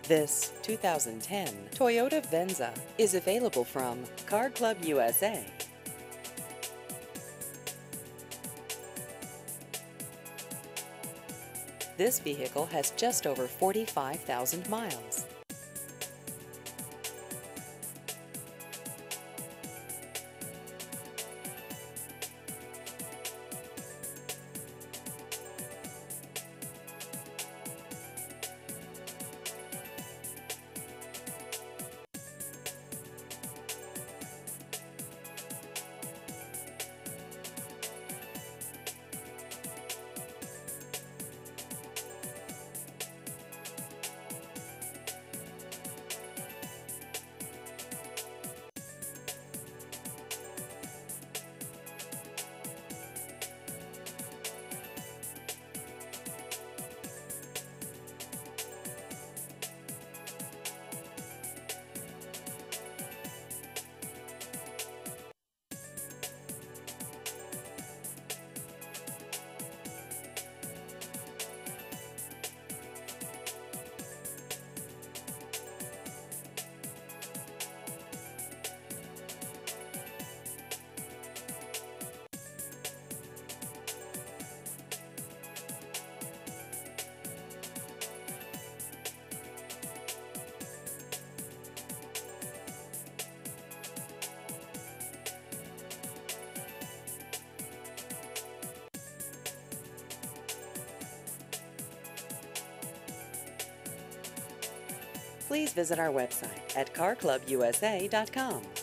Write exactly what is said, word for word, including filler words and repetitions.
This two thousand ten Toyota Venza is available from Car Club U S A. This vehicle has just over forty-five thousand miles. Please visit our website at car club U S A dot com.